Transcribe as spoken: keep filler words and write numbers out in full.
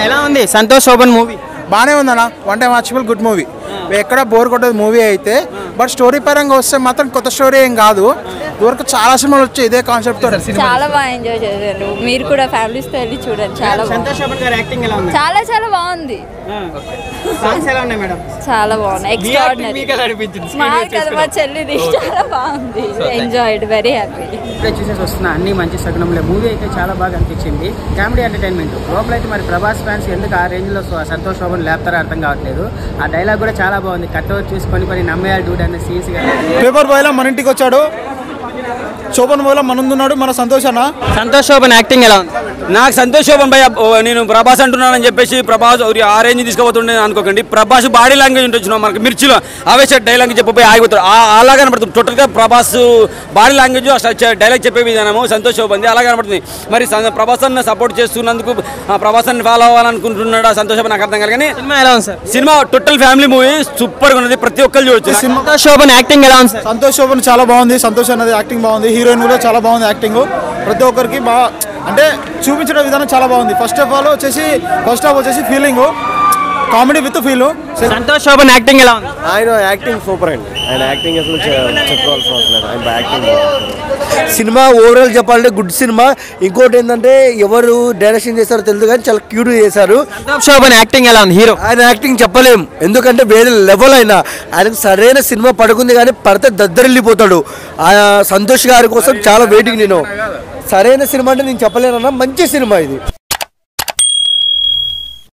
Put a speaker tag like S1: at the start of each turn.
S1: ఎలా ఉంది సంతోష్ శోభన్ మూవీ?
S2: బాగానే ఉందన్న, one time watchable good movie. ఎక్కడ బోర్ కొట్టదు మూవీ అయితే. బట్ స్టోరీ పరంగా వస్తే మాత్రం కొత్త స్టోరీ ఏం కాదు. ఇదివరకు చాలా సినిమాలు వచ్చాయి ఇదే కాన్సెప్ట్ తో.
S3: చాలా బాగా ఎంజాయ్ చేశారు. మీరు కూడా ఫ్యామిలీస్తో వెళ్ళి చూడండి. చాలా
S1: సంతోష్ శోభన్ గారి యాక్టింగ్ ఎలా ఉంది?
S3: చాలా చాలా బాగుంది.
S1: సాంగ్స్ ఎలా ఉన్నాయి మేడం?
S3: చాలా బాగున్నాయి. ఎక్స్ట్రాడినరీ. మా చెల్లిది చాలా బాగుంది. Enjoyed, very happy.
S1: ఇప్పుడే చూసేసి వస్తున్నా అన్ని మంచి సగనంలో మూవీ అయితే చాలా బాగా అనిపించింది. కామెడీ ఎంటర్టైన్మెంట్ లోపల అయితే మరి ప్రభాస్ ఫ్యాన్స్ ఎందుకు ఆ రేంజ్ లో సంతోష్ శోభన్ లేపుతారో అర్థం కావట్లేదు. ఆ డైలాగ్ కూడా చాలా బాగుంది. కట్అవుట్ చూసుకొని మరి నమ్మేయాలి డూడ్ అనే సీన్స్.
S2: పేపర్ బాయ్ లా మన ఇంటికి వచ్చాడు, శోభన్ బాయ్ లా మనన్నాడు మన సంతోష్ అన్న.
S1: సంతోష్ శోభన్ యాక్టింగ్ ఎలా ఉంది?
S4: నాకు సంతోష్ శోభన్ భయ, నేను ప్రభాస్ అంటున్నానని చెప్పేసి ప్రభాస్ ఆ రేంజ్ తీసుకుపోతుండే అనుకోకండి. ప్రభాస్ బాడీ లాంగ్వేజ్ ఉంటుంది మనకి మిర్చిలో ఆవేశ డైలాగ్ చెప్పిపోయి ఆగిపోతాడు. అలా కనబడుతుంది టోటల్గా ప్రభాస్ బాడీ లాంగ్వేజ్ డైలాగ్ చెప్పే విధానము సంతోష్ శోభన్ది అలా కనబడుతుంది. మరి ప్రభాస్ అన్న సపోర్ట్ చేస్తున్నందుకు ప్రభాస్ అన్ని ఫాలో అవ్వాలనుకుంటున్నాడు సంతోష్ శోభన్ నాకు అర్థం కాదు. కానీ
S1: సినిమా ఎలా ఉంది sir?
S4: Cinema total family movie సూపర్గా ఉన్నది, ప్రతి ఒక్కరు చూడొచ్చు.
S1: సంతోష్ శోభన్ యాక్టింగ్ ఎలా ఉంది సార్?
S2: సంతోష్ శోభన్ చాలా బాగుంది. సంతోష్ అన్నది యాక్టింగ్ బాగుంది. హీరోయిన్ కూడా చాలా బాగుంది యాక్టింగ్. ప్రతి ఒక్కరికి బాగా అంటే చూపించడం విధానం చాలా బాగుంది. ఫస్ట్ ఆఫ్ ఆల్ వచ్చేసి ఫస్ట్ హాఫ్ వచ్చేసి feeling comedy with feel.
S1: Santosh Shobhan acting ఎలా ఉంది?
S5: ఆయన యాక్టింగ్ సూపర్ అండి. ఆయన యాక్టింగ్ అసలు చెప్పుకోవాల్సిన అవసరం లేదు. ఆయన యాక్టింగ్ సినిమా ఓవరాల్ చెప్పాలంటే గుడ్ సినిమా. ఇంకోటి ఏంటంటే ఎవరు డైరెక్షన్ చేశారో తెలియదు కానీ చాలా క్యూట్ చేశారు.
S1: సంతోష్ శోభన్ యాక్టింగ్ ఎలా ఉంది? హీరో
S5: ఆయన యాక్టింగ్ చెప్పలేం, ఎందుకంటే వేరే లెవెల్ అయినా ఆయనకు సరైన సినిమా పడుకుంది కానీ పడితే దద్దరిల్లిపోతాడు. సంతోష్ గారి కోసం చాలా వెయిటింగ్. నేను సరైన సినిమా అంటే నేను చెప్పలేనన్నా, మంచి సినిమా ఇది.